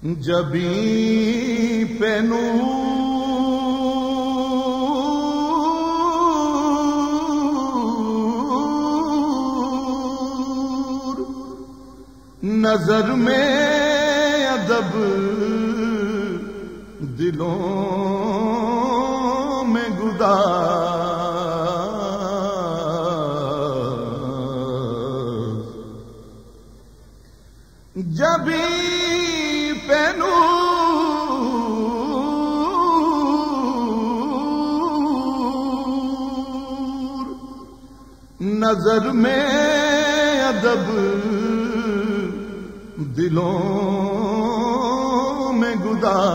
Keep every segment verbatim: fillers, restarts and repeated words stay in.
جبیں پہ نور، نظر میں ادب دلوں میں گداز، جبیں پہ نور، نظر میں ادب دلوں میں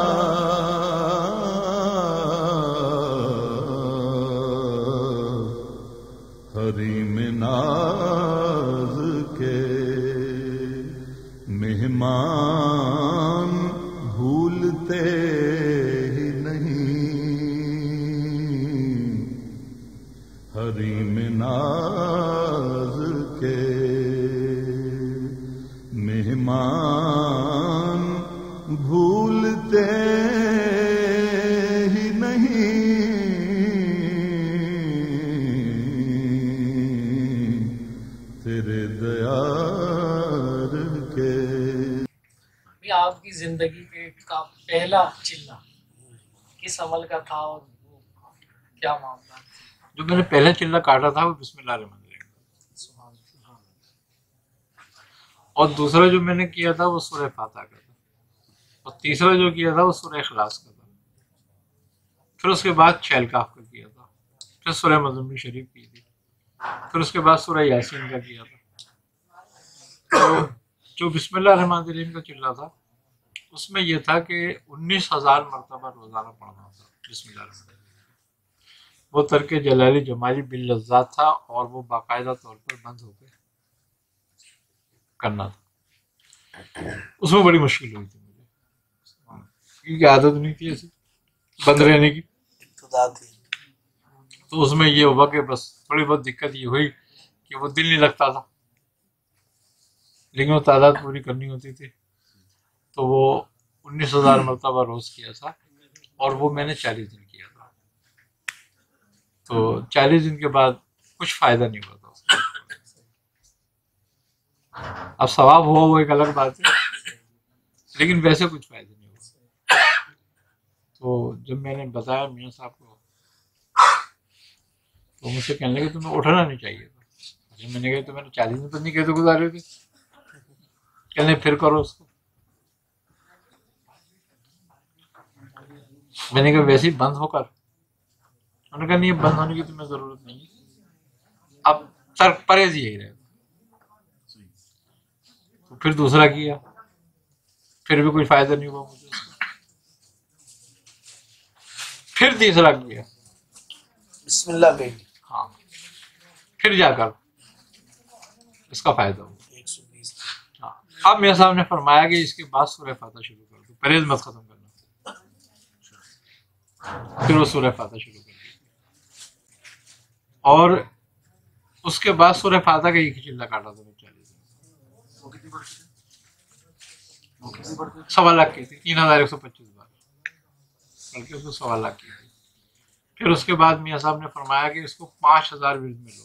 گداز، حریم ناز کے مہمان بھولتے ہی نہیں، حریم ناز کے مہمان بھولتے ہی نہیں، تیرے دیار کے۔ آپ کی زندگی کا پہلا چلہ کس عمل کا تھا اور کیا معاملہ؟ جو میں نے پہلا چلہ کاٹا تھا وہ بسم اللہ الرحمن الرحیم، اور دوسرا جو میں نے کیا تھا وہ سورہ فاتحہ کا تھا، اور تیسرا جو کیا تھا وہ سورہ اخلاص کا تھا، پھر اس کے بعد چھیل کاف کا کیا تھا، پھر سورہ مزمل شریف کی تھی، پھر اس کے بعد سورہ یاسین کا کیا تھا۔ تو جو بسم اللہ الرحمن الرحیم کا چلہ تھا اس میں یہ تھا کہ انیس ہزار مرتبہ روزانہ پڑھنا تھا بسم اللہ الرحمن الرحیم، وہ ترک جلالی جمالی باللذات تھا، اور وہ باقاعدہ طور پر بند ہو کے کرنا تھا۔ اس میں بڑی مشکل ہوئی تھی مجھے، کیونکہ عادت نہیں تھی ایسی بند رہنے کی، تو اس میں یہ ہوا کہ بس تھوڑی بہت دقت یہ ہوئی کہ وہ دل نہیں لگتا تھا، لیکن وہ تعداد پوری کرنی ہوتی تھی، تو وہ انیس ہزار مرتبہ روز کیا تھا، اور وہ میں نے چالیس دن کیا تھا۔ تو چالیس دن کے بعد کچھ فائدہ نہیں ہوا تھا اس کا۔ اب ثواب ہوا وہ ایک الگ بات ہے، لیکن ویسے کچھ فائدہ نہیں ہوا۔ تو جب میں نے بتایا میاں صاحب کو تو مجھ سے کہنے لگے تمہیں اٹھنا نہیں چاہیے تھا۔ میں نے کہا تو میں نے چالیس دن تو نہیں کیسے گزارے تھے، کہنے پھر کرو اس کو۔ میں نے کہا ویسے ہی بند ہو کر، انہوں نے کہا نہیں بند ہونے کی تمہیں ضرورت نہیں، اب ترک پرہیز یہی رہے گا۔ تو پھر دوسرا کیا، پھر بھی کوئی فائدہ نہیں ہوا مجھے اس کا، پھر تیسرا کیا بسم اللہ کہ ہاں، پھر جا کر اس کا فائدہ ہوا۔ ہاں، اب میاں صاحب نے فرمایا کہ اس کے بعد سورہ فاتحہ شروع کر دو، پرہیز مت ختم کرنا۔ پھر وہ سورہ فاتحہ شروع کر دی، اور اس کے بعد سورہ فاتحہ کا ایک ہی چلہ کاٹا تھا چالیس دن، سوا لاکھ کی تھی، تین ہزار ایک سو پچیس بار بلکہ اس کو سوا لاکھ کی تھی۔ پھر اس کے بعد میاں صاحب نے فرمایا کہ اس کو پانچ ہزار ورد میں لو۔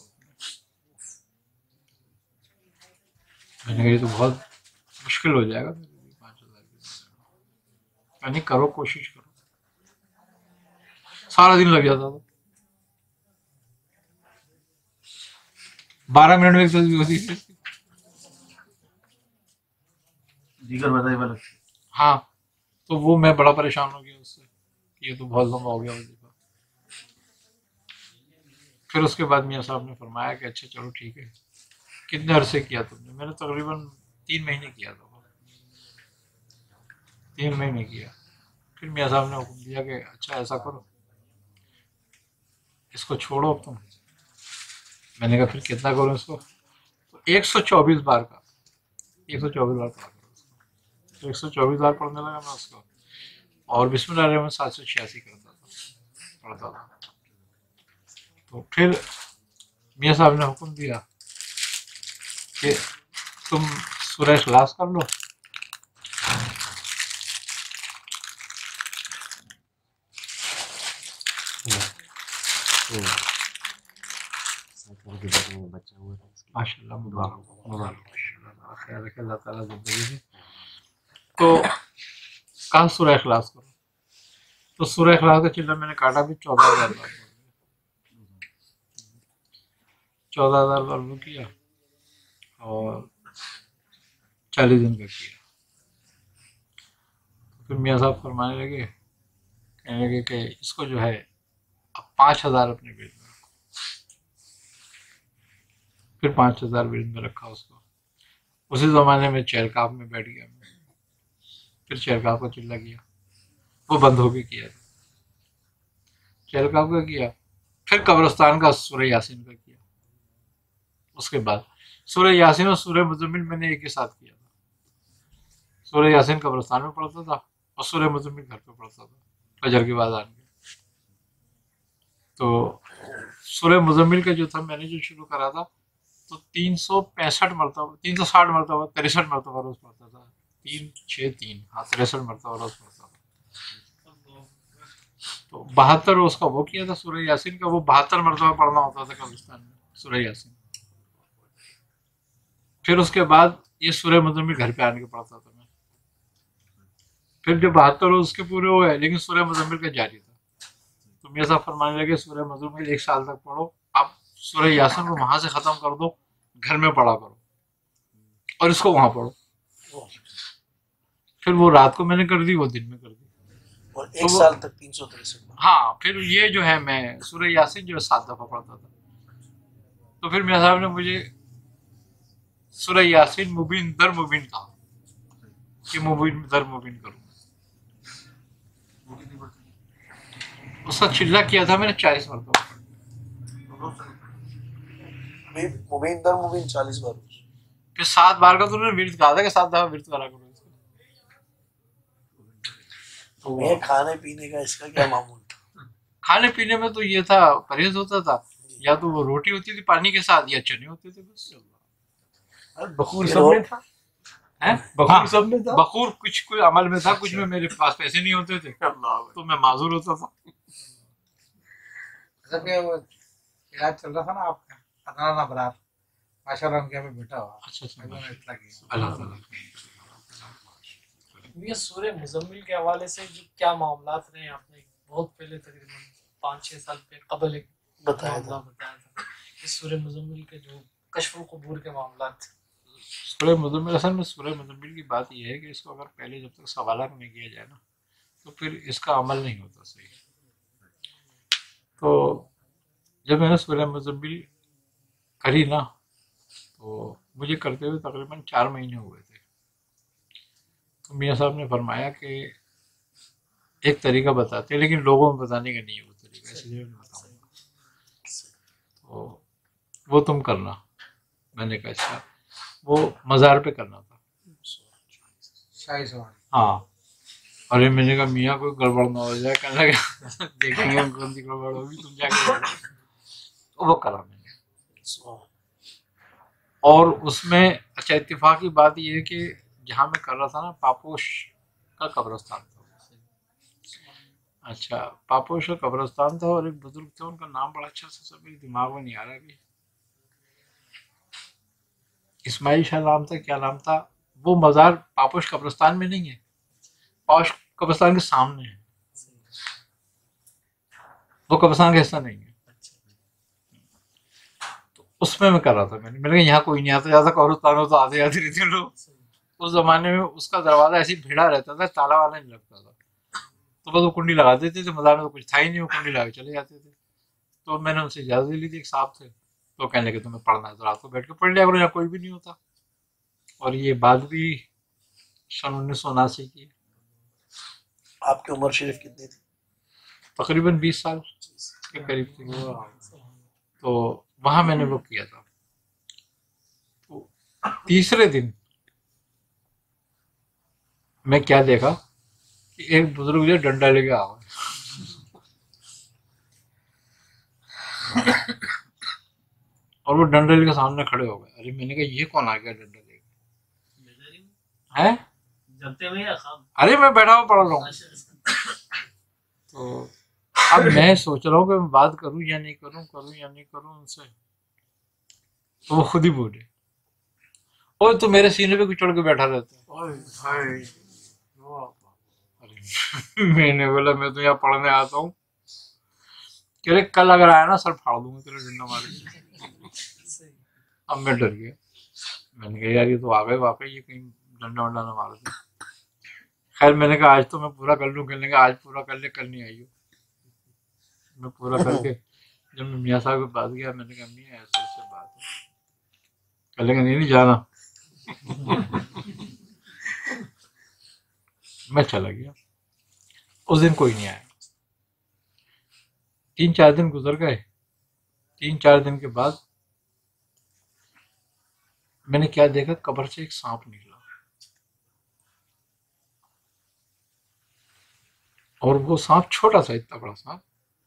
میں نے کہا یہ تو بہت مشکل ہو جائے گا، پانچ ہزار یعنی کرو، کوشش کرو۔ سارا دن لگ جاتا تھا، بارہ منٹ میں ایک تصویر ہوتی تھی۔ دیگر بتائی والا ہاں، تو وہ میں بڑا پریشان ہو گیا اس سے کہ یہ تو بہت لمبا ہو گیا وظیفہ۔ پھر اس کے بعد میاں صاحب نے فرمایا کہ اچھا چلو ٹھیک ہے، کتنے عرصے کیا تم نے؟ میں نے تقریباً تین مہینے کیا تھا، تین مہینے کیا۔ پھر میاں صاحب نے حکم دیا کہ اچھا ایسا کرو، اس کو چھوڑو اب تم۔ میں نے کہا پھر کتنا کروں اس کو؟ تو ایک سو چوبیس بار کا ایک سو چوبیس بار پڑھا کرو اس کو۔ تو ایک سو چوبیس بار پڑھنے لگا میں اس کو، اور بسم اللہ الرحمن سات سو چھیاسی کرتا تھا، پڑھتا تھا۔ تو پھر میاں صاحب نے حکم دیا کہ تم سورہ اخلاص کر لو، تو بچہ ہوا تھا ماشاء اللہ مبارک مبارک خیال رکھے اللہ تعالیٰ زندگی میں. تو کہاں سورہ اخلاص کرو، تو سورہ اخلاص کا چلہ میں نے کاٹا بھی چودہ ہزار بار چودہ ہزار بار وہ کیا اور چالیس دن کا کیا. پھر میاں صاحب فرمانے لگے کہنے لگے کہ اس کو جو ہے اب پانچ ہزار اپنے بیٹ میں رکھو. پھر پانچ ہزار بیٹ میں رکھا اس کو. اسی زمانے میں چیرکاف میں بیٹھ گیا میں. پھر چیرکاف کا چلہ کیا، وہ بند ہو کے کیا تھا. چیرکاف کا کیا، پھر قبرستان کا سورہ یاسین کا کیا. اس کے بعد سورہ یاسین اور سورہ مزمل میں نے ایک ہی ساتھ کیا تھا. سورہ یاسین قبرستان میں پڑھتا تھا اور سورہ مزمل گھر پہ پڑھتا تھا فجر کے بعد آن کے. تو سورہ مزمل کا جو تھا میں نے جو شروع کرا تھا تو تین سو پینسٹھ مرتبہ تین سو ساٹھ مرتبہ تریسٹھ مرتبہ روز پڑھتا تھا. تین چھ تین ہاں تریسٹھ مرتبہ روز پڑھتا تھا. تو بہتر روز کا وہ کیا تھا سورہ یاسین کا، وہ بہتر مرتبہ پڑھنا ہوتا تھا قبرستان میں سورہ یاسین. پھر اس کے بعد یہ سورہ مزمل گھر پہ آنے کے پڑھتا تھا میں. پھر جو بہتر روز اس کے پورے ہوئے لیکن سورہ مزمل کا جاری تھا. تو میرے صاحب فرمانے لگے سورہ مزمل ایک سال تک پڑھو، اب سورہ یاسین کو وہاں سے ختم کر دو، گھر میں پڑھا کرو اور اس کو وہاں پڑھو. پھر وہ رات کو میں نے کر دی، وہ دن میں کر دی. اور ایک سال تک تین سو تریسٹھ. ہاں پھر یہ جو ہے میں سورہ یاسین جو ہے سات دفعہ پڑھتا تھا. تو پھر میاں صاحب نے مجھے سورہ یاسین مبین در مبین کہا کہ مبین در مبین کروں. اس کا چلہ کیا تھا میں نے چالیس مرتبہ. مبین در مبین چالیس بار. پھر سات بار کا تو انہوں نے ورد کہا تھا کہ سات دفعہ ورد کرا کرو. یہ کھانے پینے کا اس کا کیا معمول تھا؟ کھانے پینے میں تو یہ تھا پرہیز ہوتا تھا، یا تو وہ روٹی ہوتی تھی پانی کے ساتھ یا چنے ہوتے تھے بس. بخور سب میں تھا. بخور سب میں تھا. بخور کچھ کوئی عمل میں تھا، کچھ میں میرے پاس پیسے نہیں ہوتے تھے تو میں معذور ہوتا تھا. علاج چل رہا تھا نا آپ کا ادنان ابرار ماشاء اللہ ان کے ہمیں بیٹا ہوا. اچھا اچھا اللہ تعالیٰ. یہ سورہ مزمل کے حوالے سے جو کیا معاملات رہے آپ نے بہت پہلے تقریباً پانچ چھ سال پہ قبل ایک بتایا معاملہ بتایا تھا کہ سورہ مزمل کے جو کشف القبور کے معاملات تھے. سورہ مزمل اصل میں سورہ مزمل کی بات یہ ہے کہ اس کو اگر پہلے جب تک سوالات نہیں کیا جائے نا تو پھر اس کا عمل نہیں ہوتا صحیح. تو جب میں نے سورہ مزمل کری نا تو مجھے کرتے ہوئے تقریباً چار مہینے ہوئے تھے. تو میاں صاحب نے فرمایا کہ ایک طریقہ بتاتے ہیں لیکن لوگوں میں بتانے کا نہیں ہے وہ طریقہ، اس لیے میں بتاؤں گا. تو وہ تم کرنا. میں نے کہا اچھا. وہ مزار پہ کرنا تھا. شاہی سوال. ہاں. ارے میں نے کہا میاں کوئی گڑبڑ نہ ہو جائے. کہنے لگا دیکھیں گے کون سی گڑبڑ ہوگی تم جا کے. وہ کرا میں نے. اور اس میں اچھا اتفاق کی بات یہ ہے کہ جہاں میں کر رہا تھا نا پاپوش کا قبرستان تھا. اچھا پاپوش کا قبرستان تھا اور ایک بزرگ تھے ان کا نام بڑا اچھا سا میرے دماغ میں نہیں آ رہا ابھی. اسماعیل شاہ نام تھا کیا نام تھا. وہ مزار پاپوش قبرستان میں نہیں ہے، پاپوش قبرستان کے سامنے ہے. وہ قبرستان کا حصہ نہیں ہے. تو اس میں میں کر رہا تھا. میں نے میں نے کہا یہاں کوئی نہیں آتا جاتا قبرستان میں تو آتے آتے رہتے لوگ. اس زمانے میں اس کا دروازہ ایسے بھیڑا رہتا تھا، تالا والا نہیں لگتا تھا. تو بس وہ کنڈی لگا دیتے تھے. مزار میں تو کچھ تھا ہی نہیں، وہ کنڈی لگا کے چلے جاتے تھے. تو میں نے ان سے اجازت لی تھی. ایک صاحب تھے تو کہنے لگے تمہیں پڑھنا ہے تو رات کو بیٹھ کے پڑھ لیا کرو، یہاں کوئی بھی نہیں ہوتا. اور یہ بات بھی سن انیس سو اناسی کی. آپ کی عمر شریف کتنی تھی؟ تقریباً بیس سال کے قریب تھی. تو وہاں میں نے وہ کیا تھا. تو تیسرے دن میں کیا دیکھا کہ ایک بزرگ جو ڈنڈا لے کے آ گئے. اور وہ ڈنڈا لے کے سامنے کھڑے ہو گئے. ارے میں نے کہا یہ کون آ گیا ڈنڈا لے کے؟ ارے میں بیٹھا ہوا پڑھ رہا ہوں. تو اب میں سوچ رہا ہوں کہ میں بات کروں یا نہیں کروں کروں یا نہیں کروں ان سے. تو وہ خود ہی بولے اور تو میرے سینے پہ کچڑ کے بیٹھا رہتا ہے. میں نے بولا میں تو یہاں پڑھنے آتا ہوں کہ ارے کل اگر آیا نا سر پھاڑ دوں گا تیرے ڈنڈا مار کے. اب میں ڈر گیا. میں نے کہا یار یہ تو آ گئے واقعی یہ کہیں ڈنڈا ونڈا نہ مار دے. خیر میں نے کہا آج تو میں پورا کر لوں. کہنے کا آج پورا کر لے کل نہیں آئی ہو. میں پورا کر کے جب میں میاں صاحب کے پاس گیا میں نے کہا میاں ایسے ایسے بات ہے. کہنے کا نہیں نہیں جانا. میں چلا گیا. اس دن کوئی نہیں آیا. تین چار دن گزر گئے. تین چار دن کے بعد میں نے کیا دیکھا قبر سے ایک سانپ نکلا اور وہ سانپ چھوٹا سا اتنا بڑا سانپ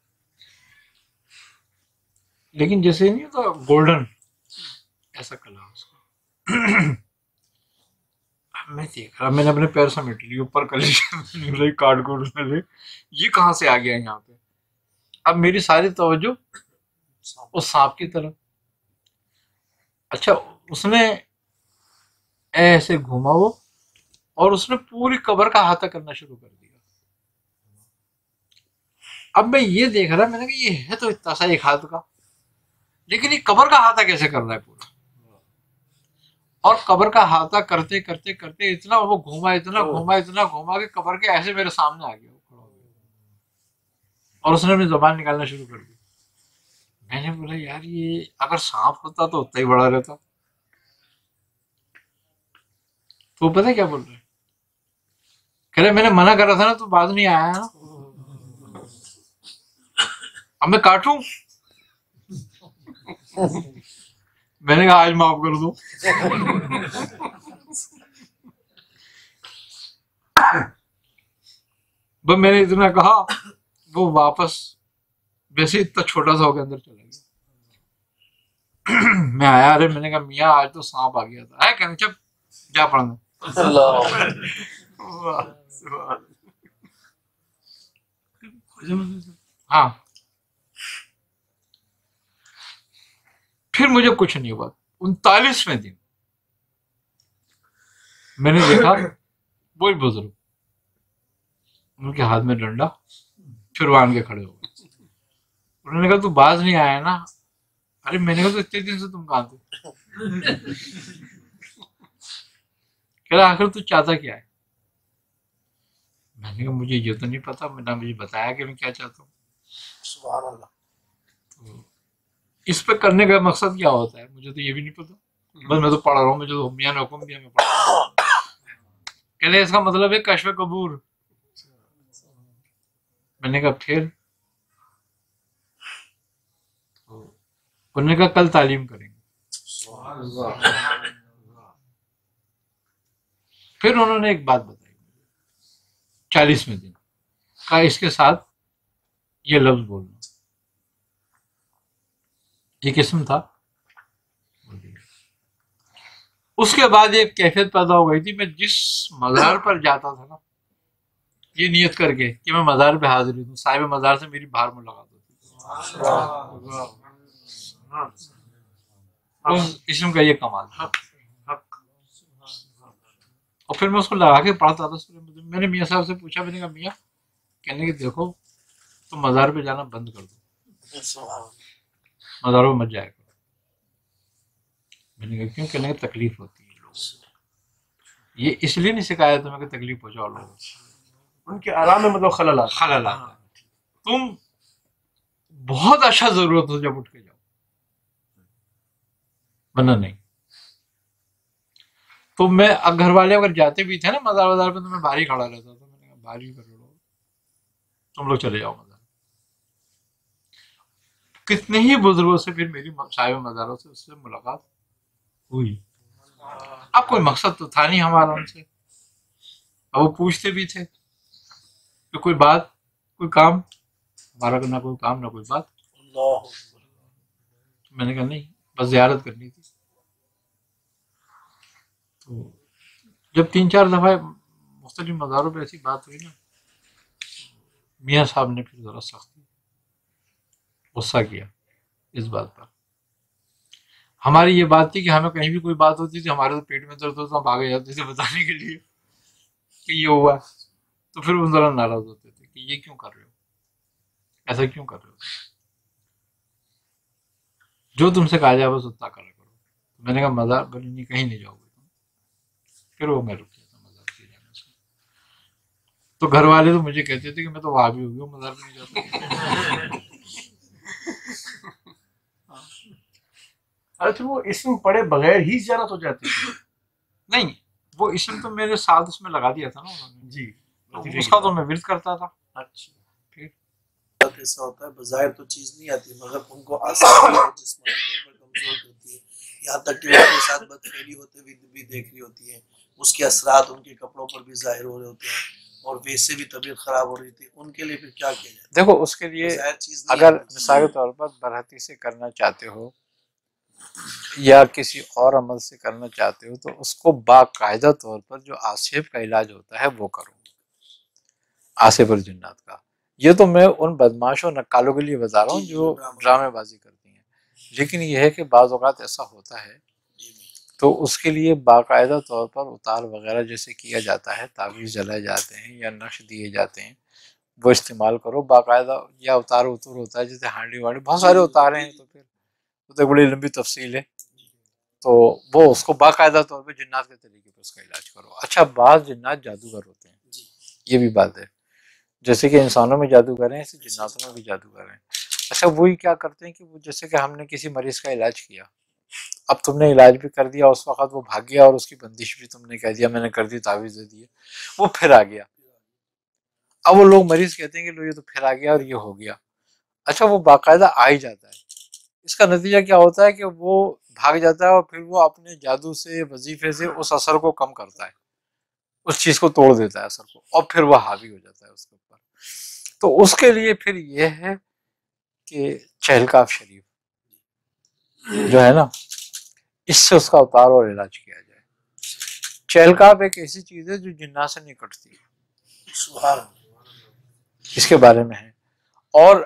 لیکن جیسے نہیں ہوتا گولڈن ایسا کلر اس کا. میں دیکھ رہا میں نے اپنے پیر سمیٹ لی اوپر کر لی کاٹ کوٹ میں لے یہ کہاں سے آ گیا یہاں پہ. اب میری ساری توجہ اس سانپ کی طرف. اچھا اس نے ایسے گھوما وہ اور اس نے پوری قبر کا احاطہ کرنا شروع کر دیا. اب میں یہ دیکھ رہا میں نے کہا یہ ہے تو اتنا سا ایک ہاتھ کا لیکن یہ قبر کا احاطہ کیسے کر رہا ہے پورا. اور قبر کا احاطہ کرتے کرتے کرتے اتنا وہ گھوما اتنا گھوما اتنا گھوما کہ قبر کے ایسے میرے سامنے آ گیا اور اس نے اپنی زبان نکالنا شروع کر دی. میں نے بولا یار یہ اگر سانپ ہوتا تو اتنا ہی بڑا رہتا. تو پتہ کیا بول رہے کہہ رہے میں نے منع کرا تھا نا تو بعد نہیں آیا نا اب میں کاٹوں. میں نے کہا آج معاف کر دو. بس میں نے اتنا کہا وہ واپس ویسے اتنا چھوٹا سا ہو کے اندر چلا گیا. میں آیا ارے میں نے کہا میاں آج تو سانپ آ گیا تھا. کہنے چپ جا پڑھنا. ہاں پھر مجھے کچھ نہیں ہوا. انتالیسویں دن میں نے دیکھا وہی بزرگ ان کے ہاتھ میں ڈنڈا چھروان کے کھڑے ہو گئے. انہوں نے کہا تو باز نہیں آیا نا. ارے میں نے کہا تو اتنے دن سے تم کہاں تھے. کہہ رہا آخر تو چاہتا کیا ہے. میں نے کہا مجھے یہ تو نہیں پتا نہ مجھے بتایا کہ میں کیا چاہتا ہوں. سبحان اللہ. تو اس پہ کرنے کا مقصد کیا ہوتا ہے مجھے تو یہ بھی نہیں پتا. بس میں تو پڑھ رہا ہوں مجھے تو میاں نے حکم دیا میں پڑھ رہا ہوں. کہنے اس کا مطلب ہے کشف قبور. میں نے کہا پھر انہوں نے کہا کل تعلیم کریں گے. پھر انہوں نے ایک بات بتائی چالیسویں دن کا اس کے ساتھ یہ لفظ بولنا. یہ قسم تھا. اس کے بعد ایک کیفیت پیدا ہو گئی تھی. میں جس مزار پر جاتا تھا نا یہ نیت کر کے کہ میں مزار پہ حاضر ہوں صاحب مزار سے میری باہر ملاقات ہوتی. اس اسم کا یہ کمال تھا. اور پھر میں اس کو لگا کے پڑھتا تھا. میں نے میاں صاحب سے پوچھا میں نے کہا میاں کہنے کہ دیکھو تم مزار پہ جانا بند کر دو مزاروں میں مت جایا کرو. میں نے کہا کیوں. کہنے کی تکلیف ہوتی ہے لوگوں سے. یہ اس لیے نہیں سکھایا تمہیں کہ تکلیف پہنچاؤ لوگوں سے. ان کے آرام میں مطلب خلل آتا خلل آتا ہے. تم بہت اچھا ضرورت ہو جب اٹھ کے جاؤ ورنہ نہیں. تو میں گھر والے اگر جاتے بھی تھے نا مزار وزار پہ تو میں باہر ہی کھڑا رہتا تھا. میں نے کہا باہر ہی کر لو تم لوگ چلے جاؤ مزار. کتنے ہی بزرگوں سے پھر میری صاحب مزاروں سے اس سے ملاقات ہوئی. اب کوئی مقصد تو تھا نہیں ہمارا ان سے. اب وہ پوچھتے بھی تھے کہ کوئی بات کوئی کام. ہمارا نہ کوئی کام نہ کوئی بات. میں نے کہا نہیں بس زیارت کرنی تھی. تو جب تین چار دفعہ مختلف مزاروں پہ ایسی بات ہوئی نا میاں صاحب نے پھر ذرا سختی غصہ کیا اس بات پر. ہماری یہ بات تھی کہ ہمیں کہیں بھی کوئی بات ہوتی تھی ہمارے تو پیٹ میں درد ہوتا ہم بھاگے جاتے تھے بتانے کے لیے کہ یہ ہوا. تو پھر وہ ذرا ناراض ہوتے تھے کہ یہ کیوں کر رہے ہو, ایسا کیوں کر رہے ہو, جو تم سے کہا جائے بس اتنا کرا کرو. میں نے کہا مزار بنی نہیں کہیں نہیں جاؤ گے تم. پھر وہ میں رک گیا تھا مزار کے جانے سے. تو گھر والے تو مجھے کہتے تھے کہ میں تو وہاں بھی ہو گیا مزار بھی نہیں جاتا. ارے پھر وہ اسم پڑے بغیر ہی زیارت ہو جاتی ہے. نہیں وہ اسم تو میرے ساتھ اس میں لگا دیا تھا نا انہوں نے جی تو اس کا تو میں ورد کرتا تھا. اچھا ایسا ہوتا ہے بظاہر تو چیز نہیں آتی مگر ان کو آسانی اور جسمانی طور پر کمزور کرتی ہے. یہاں تک کہ ان کے ساتھ بدفعلی ہوتے ہوئے بھی دیکھ رہی ہوتی ہے, اس کے اثرات ان کے کپڑوں پر بھی ظاہر ہو رہے ہوتے ہیں اور ویسے بھی طبیعت خراب ہو رہی تھی. ان کے لیے پھر کیا کیا جائے؟ دیکھو اس کے لیے ظاہر چیز نہیں اگر آتی. مثال کے طور پر برہتی سے کرنا چاہتے ہو یا کسی اور عمل سے کرنا چاہتے ہو تو اس کو باقاعدہ طور پر جو آصف کا علاج ہوتا ہے وہ کرو, آصف اور جنات کا. یہ تو میں ان بدماش اور نکالوں کے لیے بتا رہا ہوں جو ڈرامے بازی کرتی ہیں. لیکن یہ ہے کہ بعض اوقات ایسا ہوتا ہے تو اس کے لیے باقاعدہ طور پر اتار وغیرہ جیسے کیا جاتا ہے, تعویذ جلائے جاتے ہیں یا نقش دیے جاتے ہیں, وہ استعمال کرو باقاعدہ. یا اتار اتور ہوتا ہے جیسے ہانڈی وانڈی بہت سارے اتارے ہیں تو پھر وہ تو بڑی لمبی تفصیل ہے. تو وہ اس کو باقاعدہ طور پہ جنات کے طریقے پہ اس کا علاج کرو. اچھا بعض جنات جادوگر ہوتے ہیں, یہ بھی بات ہے, جیسے کہ انسانوں میں جادوگر ہیں ایسے جناتوں میں بھی جادوگر ہیں. اچھا وہی کیا کرتے ہیں کہ وہ جیسے کہ ہم نے کسی مریض کا علاج کیا, اب تم نے علاج بھی کر دیا, اس وقت وہ بھاگ گیا اور اس کی بندش بھی تم نے کہہ دیا میں نے کر دی, تعویذ دے دیے, وہ پھر آ گیا. اب وہ لوگ مریض کہتے ہیں کہ لو یہ تو پھر آ گیا اور یہ ہو گیا. اچھا وہ باقاعدہ آ ہی جاتا ہے. اس کا نتیجہ کیا ہوتا ہے کہ وہ بھاگ جاتا ہے اور پھر وہ اپنے جادو سے وظیفے سے اس اثر کو کم کرتا ہے, اس چیز کو توڑ دیتا ہے اثر کو, اور پھر وہ حاوی ہو جاتا ہے اس کے اوپر. تو اس کے لیے پھر یہ ہے کہ چہلکاف شریف جو ہے نا اس سے اس کا اتار اور علاج کیا جائے. چہلکاف ایک ایسی چیز ہے جو جنات سے نکٹتی ہے, سبحان اللہ. اس کے بارے میں ہے. اور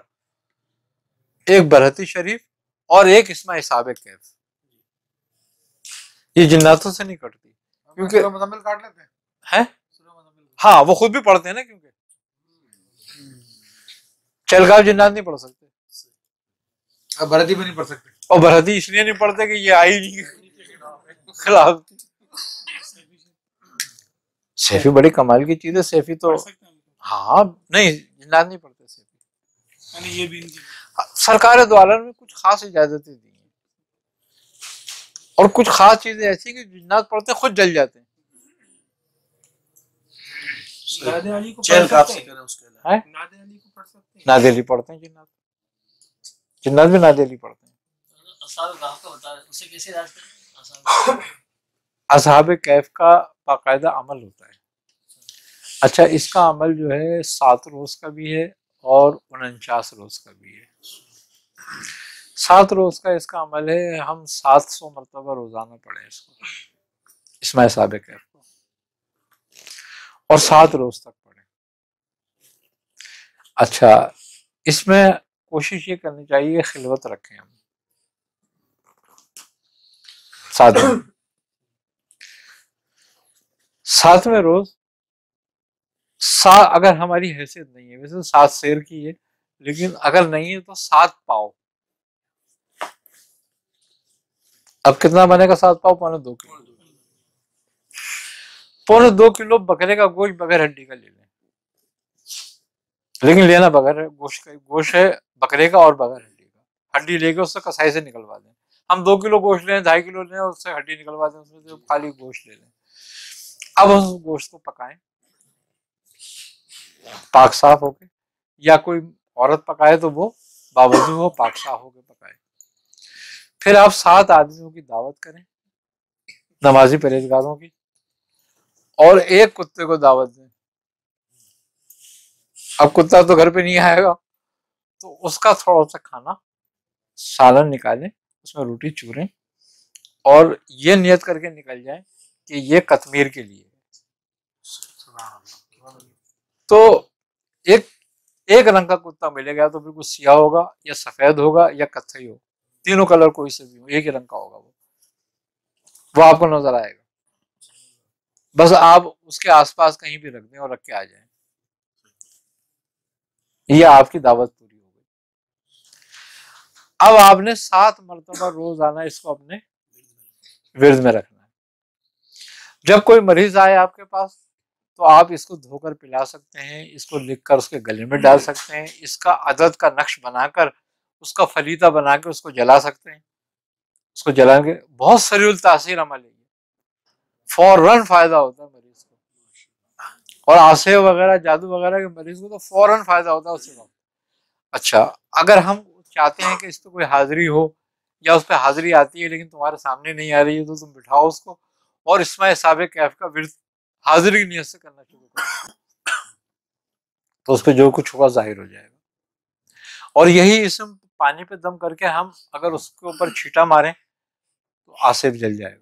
ایک برہتی شریف اور ایک اسمہ حساب کیف, یہ جناتوں سے نہیں کٹتی کیونکہ سورہ مزمل کاٹ لیتے ہیں ہے. سورہ مزمل. ہاں وہ خود بھی پڑھتے ہیں نا, کیونکہ چہلکاف جنات نہیں پڑھ سکتے اب بردی بھی نہیں پڑھ سکتے, اور برہتی اس لیے نہیں پڑھتے کہ یہ آئی نہیں خلاف. سیفی بڑی کمال کی چیز ہے. سیفی تو ہاں نہیں جنات نہیں پڑھتے سیفی. یہ بھی سرکار دو عالم میں کچھ خاص اجازتیں دی ہیں اور کچھ خاص چیزیں ایسی کہ جنات پڑھتے خود جل جاتے ہیں. چہلکاف سے کریں اس کے علاوہ. نادی علی پڑھتے ہیں جنات, جنات بھی نادی علی پڑھتے ہیں. اصحاب کہف کا باقاعدہ عمل ہوتا ہے. اچھا اس کا عمل جو ہے سات روز کا بھی ہے اور انچاس روز کا بھی ہے. سات روز کا اس کا عمل ہے, ہم سات سو مرتبہ روزانہ پڑھیں اس کو, اسماء اصحاب کہف کو, اور سات روز تک پڑھیں. اچھا اس میں کوشش یہ کرنی چاہیے خلوت رکھیں ہم سات دن. ساتویں روز سا اگر ہماری حیثیت نہیں ہے, ویسے سات سیر کی ہے لیکن اگر نہیں ہے تو سات پاؤ. اب کتنا بنے گا سات پاؤ؟ پونے دو کلو. پونے دو کلو بکرے کا گوشت بغیر ہڈی کا لے لیں, لیکن لینا بغیر گوشت کا, گوشت ہے بکرے کا اور بغیر ہڈی کا. ہڈی لے کے اس سے کسائی سے نکلوا دیں. ہم دو کلو گوشت لیں, ڈھائی کلو لیں, اس سے ہڈی نکلوا دیں, اس میں سے خالی گوشت لے لیں. اب اس گوشت کو پکائیں پاک صاف ہو کے, یا کوئی عورت پکائے تو وہ باوضو ہو, پاک صاف ہو کے پکائے. پھر آپ سات آدمیوں کی دعوت کریں, نمازی پرہیزگاروں کی, اور ایک کتے کو دعوت دیں. اب کتا تو گھر پہ نہیں آئے گا تو اس کا تھوڑا سا کھانا سالن نکالیں, اس میں روٹی چوریں, اور یہ نیت کر کے نکل جائیں کہ یہ قطمیر کے لیے. تو ایک ایک رنگ کا کتا ملے گا تو بالکل سیاہ ہوگا یا سفید ہوگا یا کتھئی ہوگا، تینوں کلر کوئی سے بھی ہو، ایک ہی رنگ کا ہوگا، وہ وہ آپ کو نظر آئے گا. بس آپ اس کے آس پاس کہیں بھی رکھ دیں اور رکھ کے آ جائیں، یہ آپ کی دعوت پوری ہو گئی. اب آپ نے سات مرتبہ روزانہ اس کو اپنے ورد میں رکھنا ہے. جب کوئی مریض آئے آپ کے پاس تو آپ اس کو دھو کر پلا سکتے ہیں، اس کو لکھ کر اس کے گلے میں ڈال سکتے ہیں، اس کا عدد کا نقش بنا کر اس کا فلیطہ بنا کے اس کو جلا سکتے ہیں. اس کو جلائیں گے بہت سریع التاثیر عمل ہے، فوراً فائدہ ہوتا ہے مریض کو. اور آسے وغیرہ جادو وغیرہ کے مریض کو تو فوراً فائدہ ہوتا ہے اسی وقت. اچھا اگر ہم چاہتے ہیں کہ اس پہ کوئی حاضری ہو یا اس پہ حاضری آتی ہے لیکن تمہارے سامنے نہیں آ رہی ہے، تو تم بٹھاؤ اس کو اور اسماء حساب کیف کا ورد حاضری کی نیت سے کرنا شروع کرو، تو اس پہ جو کچھ ہوگا ظاہر ہو جائے گا. اور یہی اسم پانی پہ دم کر کے ہم اگر اس کے اوپر چھیٹا ماریں تو آصف جل جائے گا.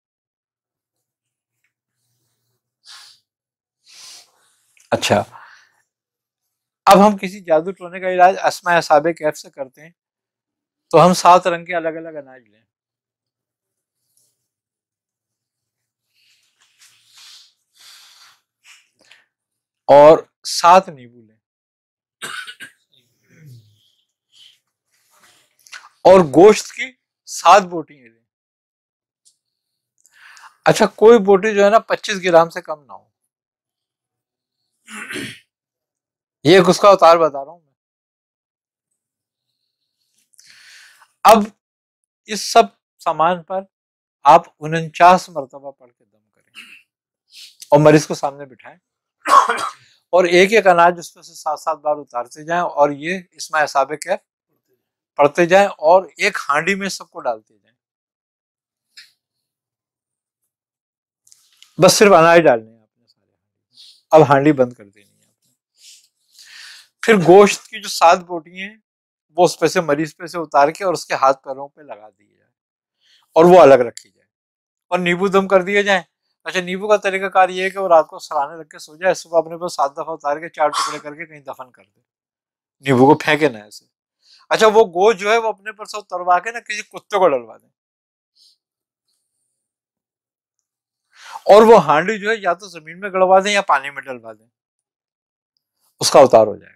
اچھا اب ہم کسی جادو ٹونے کا علاج اسماء حساب کیف سے کرتے ہیں تو ہم سات رنگ کے الگ الگ اناج لیں، اور سات نیبو لیں، اور گوشت کی سات بوٹیاں لیں. اچھا کوئی بوٹی جو ہے نا پچیس گرام سے کم نہ ہو، یہ اس کا اوتار بتا رہا ہوں میں. اب اس سب سامان پر آپ انچاس مرتبہ پڑھ کے دم کریں اور مریض کو سامنے بٹھائیں اور ایک ایک اناج اس پہ سے سات سات بار اتارتے جائیں اور یہ اسماء حساب کیف پڑھتے جائیں اور ایک ہانڈی میں سب کو ڈالتے جائیں. بس صرف اناج ڈالنے ہیں آپ نے سارے. اب ہانڈی بند کر دینی ہے آپ نے. پھر گوشت کی جو سات بوٹی ہیں وہ اس پہ سے مریض پہ سے اتار کے اور اس کے ہاتھ پیروں پہ لگا دی جائے اور وہ الگ رکھی جائے اور نیبو دم کر دیے جائیں. اچھا نیبو کا طریقہ کار یہ ہے کہ وہ رات کو سرانے رکھ کے سو جائے، صبح اپنے پاس سات دفعہ اتار کے چار ٹکڑے کر کے کہیں دفن کر دے، نیبو کو پھینکے نہ ایسے. اچھا وہ گوشت جو ہے وہ اپنے پر سے اتروا کے نا کسی کتے کو ڈلوا دیں، اور وہ ہانڈی جو ہے یا تو زمین میں گڑوا دیں یا پانی میں ڈلوا دیں، اس کا اتار ہو جائے گا.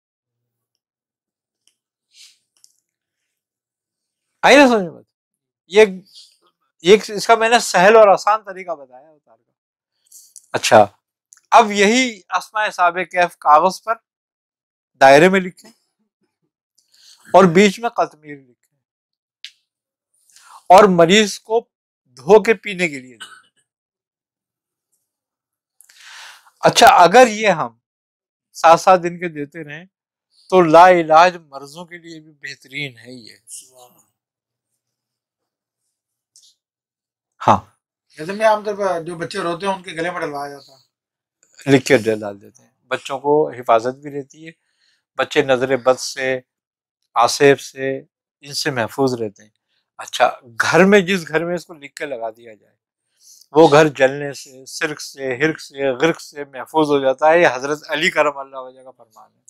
آئی نا سمجھ بات؟ یہ ایک اس کا میں نے سہل اور آسان طریقہ بتایا اتار کا. اچھا اب یہی اسماء حساب کیف کاغذ پر دائرے میں لکھیں اور بیچ میں قطمیر لکھیں اور مریض کو دھو کے پینے کے لیے دیں. اچھا اگر یہ ہم سات سات دن کے دیتے رہیں تو لا علاج مرضوں کے لیے بھی بہترین ہے یہ. ہاں جیسے میں عام طور پر جو بچے روتے ہیں ان کے گلے میں ڈلوایا جاتا ہے، لکھ کے ڈال دیتے ہیں، بچوں کو حفاظت بھی رہتی ہے، بچے نظر بد سے آصف سے ان سے محفوظ رہتے ہیں. اچھا گھر میں جس گھر میں اس کو لکھ کے لگا دیا جائے وہ گھر جلنے سے، سرک سے، ہرک سے، غرق سے محفوظ ہو جاتا ہے. یہ حضرت علی کرم اللہ وجہ کا فرمان ہے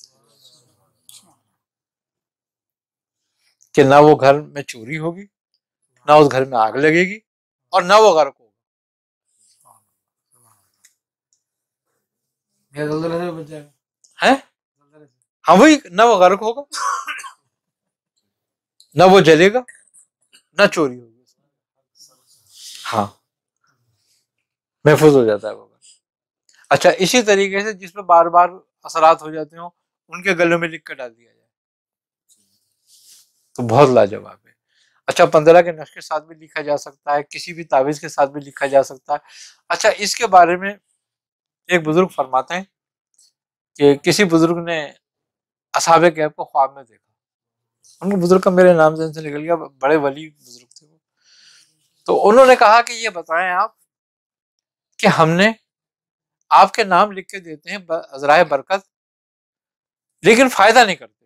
کہ نہ وہ گھر میں چوری ہوگی، نہ اس گھر میں آگ لگے گی، اور نہ وہ غرق ہوگا. یہ زلزلے سے بچ جائے گا. ہے زلزلے سے. ہاں وہی، نہ وہ غرق ہوگا، نہ وہ جلے گا، نہ چوری ہوگی. ہاں محفوظ ہو جاتا ہے وہ. اچھا اسی طریقے سے جس میں بار بار اثرات ہو جاتے ہوں ان کے گلوں میں لکھ کر ڈال دیا جائے تو بہت لاجواب ہے. اچھا پندرہ کے نقش کے ساتھ بھی لکھا جا سکتا ہے، کسی بھی تعویذ کے ساتھ بھی لکھا جا سکتا ہے. اچھا اس کے بارے میں ایک بزرگ فرماتے ہیں کہ کسی بزرگ نے اصحاب کہف کو خواب میں دیکھا. ان کے بزرگ کا میرے نام ذہن سے نکل گیا، بڑے ولی بزرگ تھے وہ. تو انہوں نے کہا کہ یہ بتائیں آپ کہ ہم نے آپ کے نام لکھ کے دیتے ہیں ذرائع برکت لیکن فائدہ نہیں کرتے،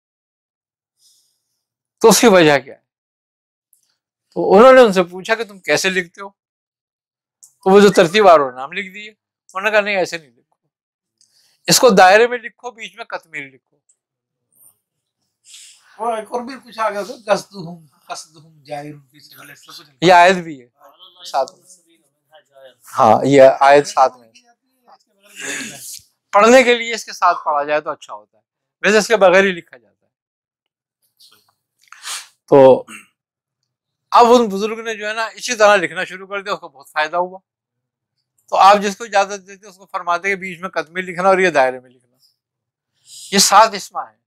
تو اس کی وجہ کیا ہے؟ تو انہوں نے ان سے پوچھا کہ تم کیسے لکھتے ہو؟ تو وہ جو ترتیب آ رہا نام لکھ دیے. انہوں نے کہا نہیں ایسے نہیں لکھو، اس کو دائرے میں لکھو، بیچ میں قطمیر لکھو. وہ ایک اور بھی کچھ آ گیا تھا، قصدہم قصدہم جائر فی سبیل اللہ، سب کچھ یہ آیت بھی ہے ساتھ میں. ہاں یہ آیت ساتھ میں پڑھنے کے لیے اس کے ساتھ پڑھا جائے تو اچھا ہوتا ہے، ویسے اس کے بغیر ہی لکھا جاتا ہے. تو اب ان بزرگ نے جو ہے نا اسی طرح لکھنا شروع کر دیا، اس کو بہت فائدہ ہوا. تو آپ جس کو اجازت دیتے اس کو فرماتے کہ بیچ میں قطمیر لکھنا اور یہ دائرے میں لکھنا. یہ سات اسما ہے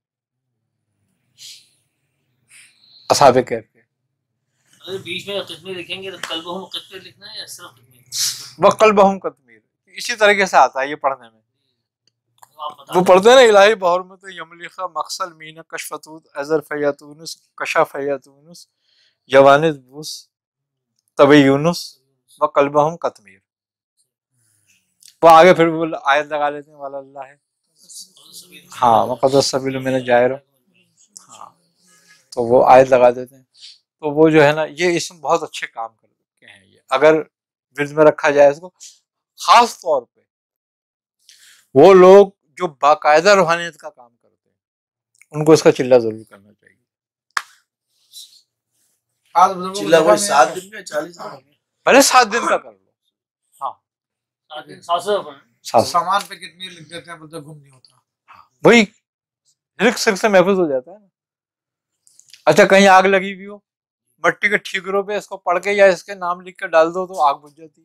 اصحاب کہف کے. اگر بیچ میں قطمیر لکھیں گے تو قلبہم قطمیر لکھنا ہے یا صرف قطمیر؟ وقلبہم قطمیر اسی طریقے سے آتا ہے یہ پڑھنے میں. آپ بتا وہ پڑھتے ہیں نا الہی بحرمت یملیخا مقصل مین کشفتوت ازر فیاتونس کشا فیاتونس یوانس بوس طبی یونس وقلبہم قطمیر. وہ آگے پھر وہ آیت لگا لیتے ہیں والا اللہ ہے. ہاں وقد السبیل من جائر. ہاں تو وہ آیت لگا دیتے ہیں. تو وہ جو ہے نا یہ اسم بہت اچھے کام کرتے ہیں. یہ اگر ورد میں رکھا جائے اس کو، خاص طور پہ وہ لوگ جو باقاعدہ روحانیت کا کام کرتے ہیں ان کو اس کا چلہ ضرور کرنا چاہیے. آج بزرگوں کو چلا دیکھا کوئی میں سات دن میں چالیس دن میں؟ بھلے سات دن کا کر لو. ہاں سات دن سات سو پڑھیں. سات سامان پہ کتنی لکھ دیتے ہیں بولتے گم نہیں ہوتا. وہی رزق سر سے محفوظ ہو جاتا ہے نا. اچھا کہیں آگ لگی ہوئی ہو، مٹی کے ٹھیکروں پہ اس کو پڑھ کے یا اس کے نام لکھ کے ڈال دو تو آگ بجھ جاتی ہے.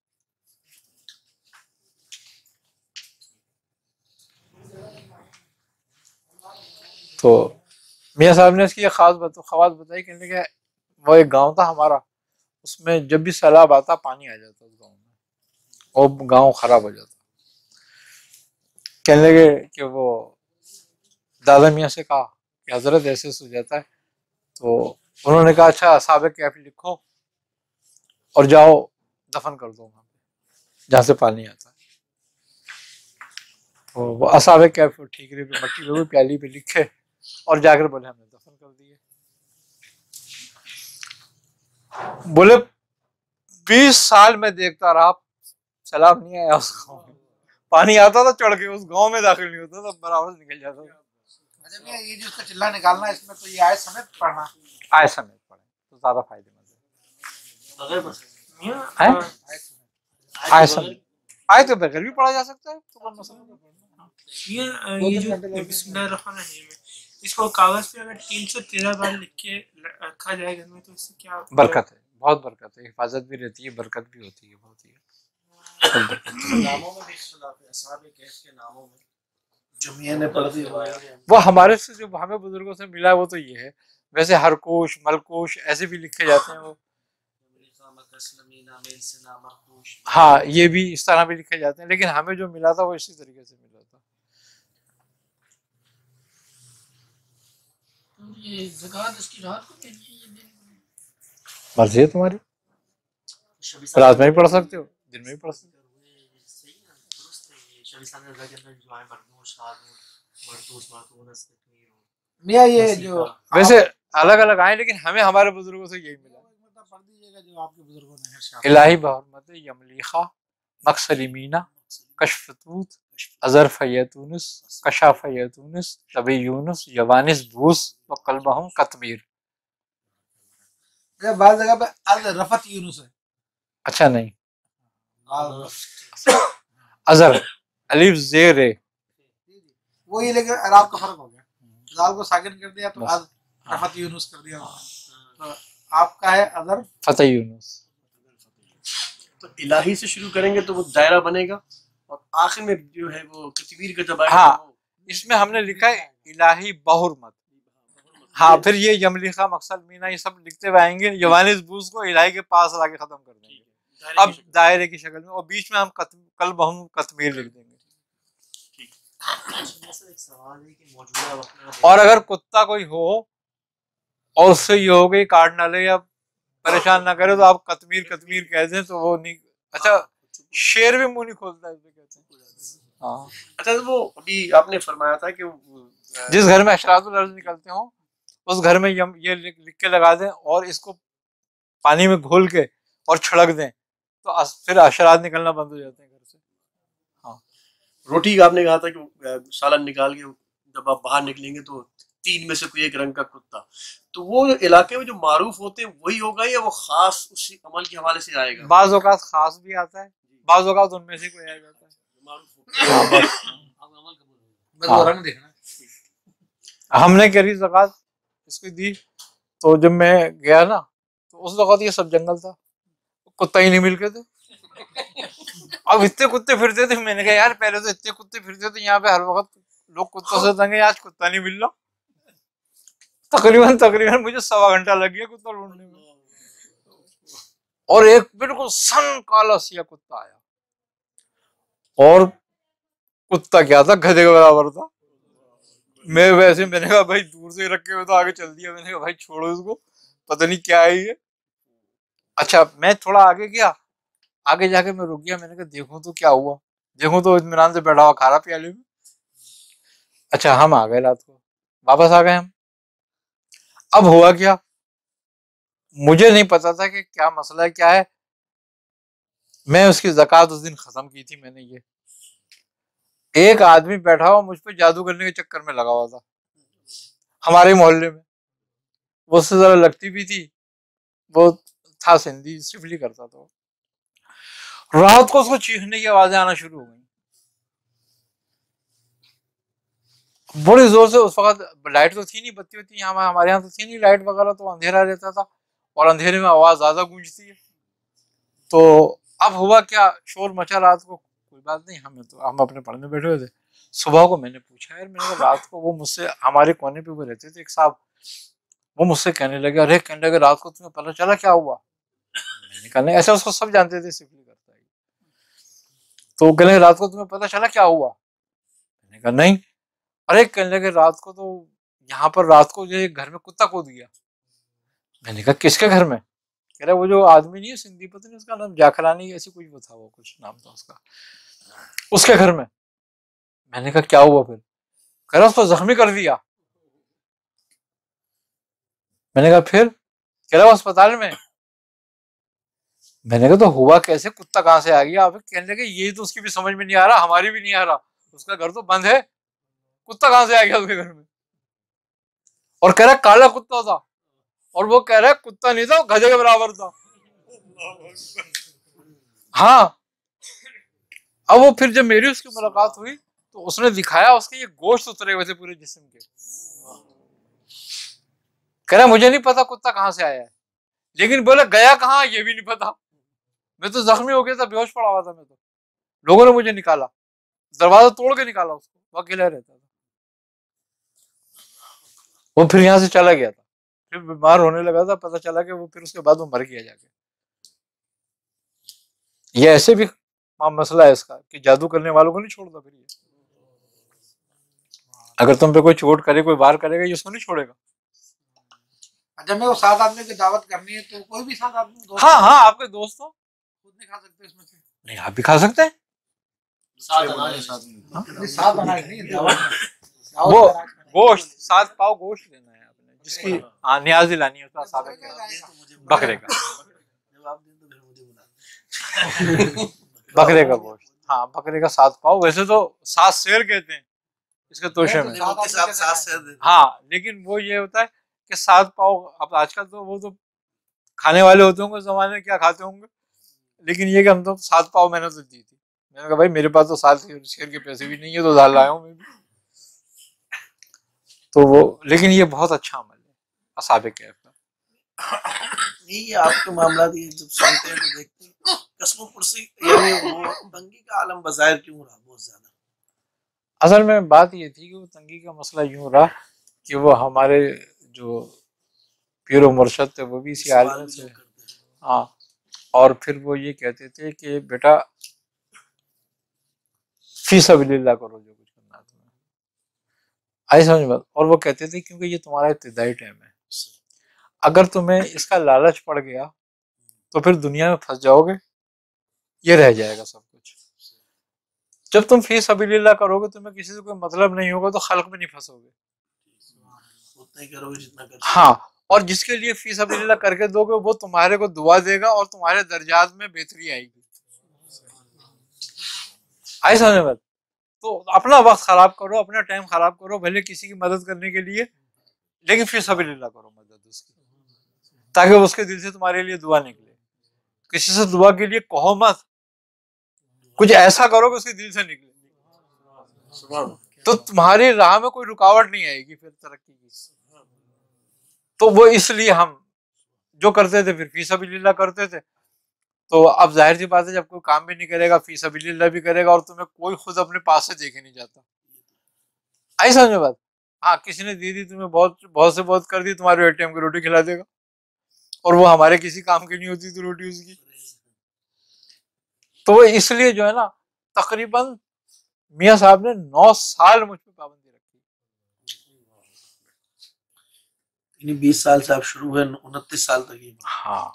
تو میاں صاحب نے اس کی ایک خاص بات خواص بتائی، کہنے کہ وہ ایک گاؤں تھا ہمارا، اس میں جب بھی سیلاب آتا پانی آ جاتا اس گاؤں میں اور گاؤں خراب ہو جاتا. کہنے لگے کہ وہ دادا میاں سے کہا کہ حضرت ایسے ہو جاتا ہے. تو انہوں نے کہا اچھا اصحاب کہف لکھو اور جاؤ دفن کر دو وہاں پہ جہاں سے پانی آتا ہے. تو وہ اصحاب کہف ٹھیکرے پہ مٹی پہ پیالی پہ لکھے اور جا کر بولے ہم نے دفن کر دیے. بولے بیس سال میں دیکھتا رہا سیلاب نہیں آیا اس گاؤں میں، پانی آتا تھا چڑھ کے اس گاؤں میں داخل نہیں ہوتا تھا، برابر نکل جاتا تھا. اچھا بھیا یہ جو اس کا چلہ نکالنا ہے اس میں تو یہ آئے سمیت پڑھنا. آئے سمیت پڑھیں تو زیادہ فائدے مند ہے. بغیر بس میاں ہیں؟ آئے آئے تو بغیر سمیت آئے تو بغیر بھی پڑھا جا سکتا ہے تو کوئی مسئلہ نہیں. یہ یہ جو بسم اللہ الرحمن الرحیم ہے اس کو کاغذ پہ اگر تین سو تیرہ بار لکھ کے رکھا جائے گھر میں تو اس سے کیا برکت ہے، بہت برکت ہے، حفاظت بھی رہتی ہے، برکت بھی ہوتی ہے بہت ہی. ناموں میں بھی اختلاف ہے، اصحاب کہف کے ناموں میں جو میاں نے پڑھ دی وہ ہمارے سے جو ہمیں بزرگوں سے ملا ہے وہ تو یہ ہے. ویسے ہرکوش ملکوش ایسے بھی لکھے جاتے ہیں وہ. ہاں یہ بھی اس طرح بھی لکھے جاتے ہیں، لیکن ہمیں جو ملا تھا وہ اسی طریقے سے ملا تھا. یہ زکوٰۃ اس کی رات کو دینی ہے یا دن میں؟ مرضی ہے تمہاری، رات میں بھی پڑھ سکتے ہو دن میں بھی پڑھ سکتے ہو. میاں یہ جو ویسے الگ الگ آئے لیکن ہمیں ہمارے بزرگوں سے یہی ملا. پڑھ دیجیے گا جو آپ کے بزرگوں نے ارشاد. الہی بحرمت یملیخا مقصل مینا کشفتوت ازر فیتونس کشا فیتونس طبی یونس یوانس بوس و قلبہم قطمیر. بعض جگہ پہ از رفت یونس ہے. اچھا نہیں ازر الف زیر ہے وہی لیکن عراب کا فرق ہو گیا، زال کو ساکن کر دیا تو از رفت یونس کر دیا. تو آپ کا ہے ازر فتح یونس. تو الہی سے شروع کریں گے تو وہ دائرہ بنے گا اور آخر میں جو ہے وہ کتبیر کا جب آئے ہاں گا وہ اس میں ہم نے لکھا ہے الہی بحرمت. ہاں پھر یہ یملیخا مقصد مینا یہ سب لکھتے ہوئے آئیں گے، یوانس بوس کو الہی کے پاس لا کے ختم کر دیں گے اب دائرے کی شکل میں، اور بیچ میں ہم قلبہم قطمیر لکھ دیں گے. اور اگر کتا کوئی ہو اور اس سے یہ ہو گئی کاٹ نہ لے یا پریشان نہ کرے تو آپ قطمیر قطمیر کہہ دیں تو وہ نہیں. اچھا شیر بھی منہ نہیں کھولتا اس پہ کہتے ہیں. ہاں اچھا وہ ابھی آپ نے فرمایا تھا کہ جس گھر میں اشراط الارض نکلتے ہوں اس گھر میں یہ لکھ کے لگا دیں اور اس کو پانی میں گھول کے اور چھڑک دیں تو پھر اشراط نکلنا بند ہو جاتے ہیں گھر سے. ہاں روٹی آپ نے کہا تھا کہ سالن نکال کے جب آپ باہر نکلیں گے تو تین میں سے کوئی ایک رنگ کا کتا، تو وہ علاقے میں جو معروف ہوتے ہیں وہی ہوگا یا وہ خاص اسی عمل کے حوالے سے آئے گا؟ بعض اوقات خاص بھی آتا ہے، بعض اوقات ان میں سے کوئی آ جاتا ہے، معروف ہوتے بس وہ رنگ دیکھنا۔ ہم نے کری زکات اس کی دی، تو جب میں گیا نا تو اس وقت یہ سب جنگل تھا، کتا ہی نہیں مل کے تھے، اب اتنے کتے پھرتے تھے، میں نے کہا یار پہلے تو اتنے کتے پھرتے تھے یہاں پہ ہر وقت لوگ کتوں سے تنگ ہیں، آج کتا نہیں مل رہا، تقریباً تقریباً مجھے سوا گھنٹہ لگ گیا کتا ڈھونڈنے میں، اور ایک بالکل سن کالا سیا کتا آیا، اور کتا کیا تھا گدھے کے برابر تھا، میں ویسے میں نے کہا بھائی دور سے رکھے ہوئے تو آگے چل دیا، میں نے کہا بھائی چھوڑو اس کو، پتہ نہیں کیا ہے یہ۔ اچھا میں تھوڑا آگے گیا، آگے جا کے میں رک گیا، میں نے کہا دیکھوں تو کیا ہوا، دیکھوں تو اطمینان سے بیٹھا ہوا کھا رہا پیالے میں۔ اچھا ہم آ گئے رات کو، واپس آ گئے ہم، اب ہوا کیا مجھے نہیں پتا تھا کہ کیا مسئلہ کیا ہے، میں اس کی زکوٰۃ اس دن ختم کی تھی میں نے، یہ ایک آدمی بیٹھا ہوا مجھ پہ جادو کرنے کے چکر میں لگا ہوا تھا ہمارے محلے میں، وہ اس سے ذرا لگتی بھی تھی، وہ تھا سندھی، سفلی کرتا تھا، رات کو اس کو چیخنے کی آوازیں آنا شروع ہو گئی بڑی زور سے۔ اس وقت لائٹ تو تھی نہیں، بتی ہوتی یہاں ہمارے یہاں تو تھی نہیں لائٹ وغیرہ، تو اندھیرا رہتا تھا اور اندھیرے میں آواز زیادہ گونجتی ہے، تو اب ہوا کیا شور مچا رات کو، کوئی بات نہیں، ہمیں تو ہم اپنے پڑھنے بیٹھے ہوئے تھے، صبح کو میں نے پوچھا یار، میں نے کہا رات کو وہ مجھ سے ہمارے کونے پہ وہ رہتے تھے ایک صاحب، وہ مجھ سے کہنے لگے ارے کہنے لگے رات کو تمہیں پتہ چلا کیا ہوا، میں نے کہا نہیں، ایسا اس کو سب جانتے تھے سفلی کرتا ہے، تو کہنے لگے رات کو تمہیں پتہ چلا کیا ہوا، میں نے کہا نہیں، ارے کہنے لگے رات کو تو یہاں پر رات کو جو گھر میں کتا کود گیا، میں نے کہا کس کے گھر میں، کہہ رہا وہ جو آدمی نہیں ہے سندھی، پتہ نہیں اس کا نام جاکھرانی ایسی کچھ وہ تھا، وہ کچھ نام تھا اس کا، اس کے گھر میں، میں نے کہا کیا ہوا پھر، کہہ رہا اس کو زخمی کر دیا، میں نے کہا پھر، کہہ رہا وہ اسپتال میں، میں نے کہا تو ہوا کیسے، کتا کہاں سے آ گیا، آپ کہنے لگے یہ تو اس کی بھی سمجھ میں نہیں آ رہا، ہماری بھی نہیں آ رہا، اس کا گھر تو بند ہے، کتا کہاں سے آ گیا اس کے گھر میں، اور کہہ رہا کالا کتا تھا، اور وہ کہہ رہا ہے کتا نہیں تھا، گدھے کے برابر تھا، ہاں۔ اب وہ پھر جب میری اس کی ملاقات ہوئی تو اس نے دکھایا اس کے یہ گوشت اترے ہوئے تھے پورے جسم کے، کہہ رہا مجھے نہیں پتا کتا کہاں سے آیا ہے، لیکن بولے گیا کہاں یہ بھی نہیں پتا، میں تو زخمی ہو گیا تھا، بے ہوش پڑا ہوا تھا میں تو، لوگوں نے مجھے نکالا، دروازہ توڑ کے نکالا اس کو، وہ اکیلا رہتا تھا، وہ پھر یہاں سے چلا گیا تھا، پھر بیمار ہونے لگا تھا، پتہ چلا کہ وہ پھر اس کے بعد وہ مر گیا جا کے۔ یہ ایسے بھی مسئلہ ہے اس کا کہ جادو کرنے والوں کو نہیں چھوڑتا، پھر یہ اگر تم پہ کوئی چوٹ کرے کوئی وار کرے گا یہ اس کو نہیں چھوڑے گا۔ جب میں وہ سات آدمی کی دعوت کرنی ہے تو کوئی بھی سات آدمی، ہاں ہاں آپ کے دوست ہو، خود نہیں کھا سکتے اس میں سے، نہیں آپ بھی کھا سکتے ہیں، سات اناج نہیں دعوت، وہ گوشت سات پاؤ گوشت لینا ہے آپ نے، جس کی نیاز دلانی ہے اس کا بکرے کا، بکرے کا گوشت، ہاں بکرے کا سات پاؤ، ویسے تو سات سیر کہتے ہیں اس کے توشے میں، ہاں لیکن وہ یہ ہوتا ہے کہ سات پاؤ، اب آج کل تو وہ تو کھانے والے ہوتے ہوں گے زمانے میں کیا کھاتے ہوں گے، لیکن یہ کہ ہم تو سات پاؤ میں نے تو دی تھی، میں نے کہا بھائی میرے پاس تو سات شیر کے پیسے بھی نہیں ہے تو ادھار لایا ہوں میں بھی، تو وہ لیکن یہ بہت اچھا عمل ہے اصحاب کہف کا۔ یہ آپ کے معاملات یہ جب سنتے ہیں تو دیکھتے ہیں قسم و پرسی، یعنی وہ تنگی کا عالم بظاہر کیوں رہا بہت زیادہ؟ اصل میں بات یہ تھی کہ وہ تنگی کا مسئلہ یوں رہا کہ وہ ہمارے جو پیر و مرشد تھے وہ بھی اسی عالم سے، ہاں، اور پھر وہ یہ کہتے تھے کہ بیٹا فی سبیل اللہ کرو جو کچھ کرنا ہے تمہیں، آئی سمجھ بات، اور وہ کہتے تھے کیونکہ یہ تمہارا ابتدائی ٹائم ہے، اگر تمہیں اس کا لالچ پڑ گیا تو پھر دنیا میں پھنس جاؤ گے، یہ رہ جائے گا سب کچھ، جب تم فی سبیل اللہ کرو گے تمہیں کسی سے کوئی مطلب نہیں ہوگا تو خلق میں نہیں پھنسو گے، اتنا ہی کرو گے جتنا کر ہاں، اور جس کے لیے فی سبیل اللہ کر کے دو گے وہ تمہارے کو دعا دے گا اور تمہارے درجات میں بہتری آئے گی، آئی سمجھ بات، تو اپنا وقت خراب کرو، اپنا ٹائم خراب کرو، بھلے کسی کی مدد کرنے کے لیے، لیکن فی سبیل اللہ کرو مدد اس کی، تاکہ اس کے دل سے تمہارے لیے دعا نکلے. کسی سے دعا کے لیے کہو مت، کچھ ایسا کرو کہ اس کے دل سے نکلے، تو تمہاری راہ میں کوئی رکاوٹ نہیں آئے گی پھر ترقی کی. تو وہ اس لیے ہم جو کرتے تھے پھر فی سبیل اللہ کرتے تھے. تو اب ظاہر سی بات ہے جب کوئی کام بھی نہیں کرے گا، فی سبیل اللہ بھی کرے گا، اور تمہیں کوئی خود اپنے پاس سے دیکھے نہیں جاتا. آئی سمجھ بات؟ ہاں کسی نے دی دی تمہیں، بہت بہت سے بہت کر دی، تمہارے ایک ٹائم کی روٹی کھلا دے گا، اور وہ ہمارے کسی کام کی نہیں ہوتی تو روٹی اس کی. تو وہ اس لیے جو ہے نا تقریباً میاں صاحب نے نو سال مجھ پہ پابندی رکھی. یعنی بیس سال سے آپ شروع ہوئے، انتیس سال تک. ہاں.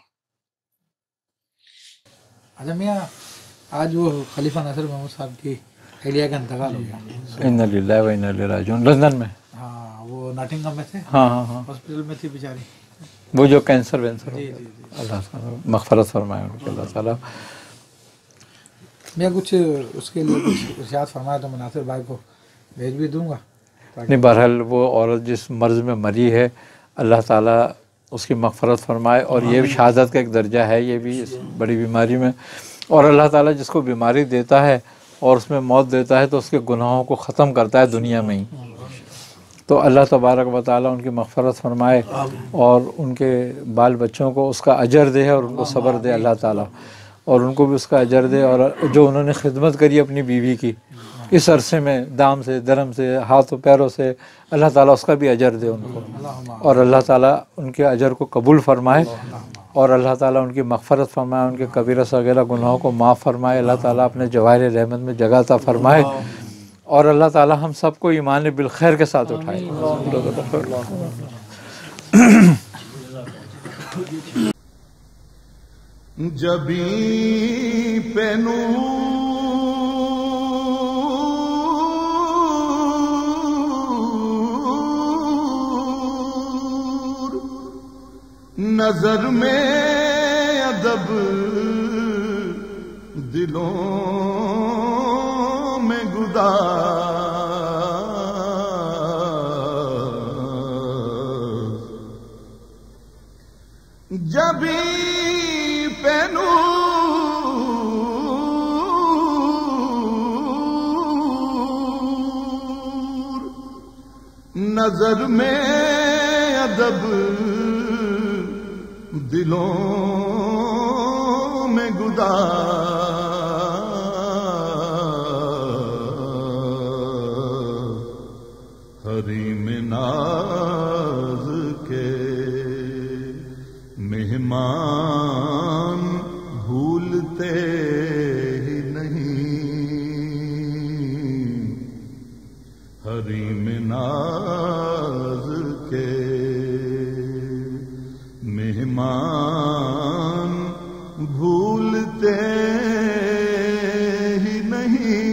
اچھا میاں، آج وہ خلیفہ ناصر محمود صاحب کی اہلیہ کا انتقال ہو گیا. انا للہ و انا الیہ راجعون. لندن میں. ہاں وہ ناٹنگھم میں تھے. ہاں ہاں ہاں ہاسپٹل میں تھی بیچاری. وہ جو کینسر وینسر. جی جی جی. اللہ تعالیٰ مغفرت فرمائے ان کو، اللہ تعالیٰ. میں کچھ اس کے لیے کچھ ارشاد فرمایا تو میں ناصر بھائی کو بھیج بھی دوں گا. نہیں بہرحال وہ عورت جس مرض میں مری ہے اللہ تعالیٰ اس کی مغفرت فرمائے، اور یہ بھی شہادت کا ایک درجہ ہے یہ بھی اس بڑی بیماری میں. اور اللہ تعالیٰ جس کو بیماری دیتا ہے اور اس میں موت دیتا ہے تو اس کے گناہوں کو ختم کرتا ہے دنیا میں ہی. تو اللہ تبارک و تعالیٰ ان کی مغفرت فرمائے اور ان کے بال بچوں کو اس کا اجر دے اور ان کو صبر دے اللہ تعالیٰ، اور ان کو بھی اس کا اجر دے. اور جو انہوں نے خدمت کری اپنی بیوی کی اس عرصے میں، دام سے درم سے ہاتھوں پیروں سے، اللہ تعالیٰ اس کا بھی اجر دے ان کو، اور اللہ تعالیٰ ان کے اجر کو قبول فرمائے، اور اللہ تعالیٰ ان کی مغفرت فرمائے، ان کے کبیرہ صغیرہ گناہوں کو معاف فرمائے. اللہ تعالیٰ اپنے جواہر رحمت میں جگہ عطا فرمائے، اور اللہ تعالیٰ ہم سب کو ایمان بالخیر کے ساتھ اٹھائے. جبیں پہ نور نظر میں ادب دلوں میں گداز جبیں پہ نور نظر میں ادب دلوں میں گداز حریم ناز کے مہمان بھولتے ہی نہیں، حریم ناز کے مہمان بھولتے ہی نہیں.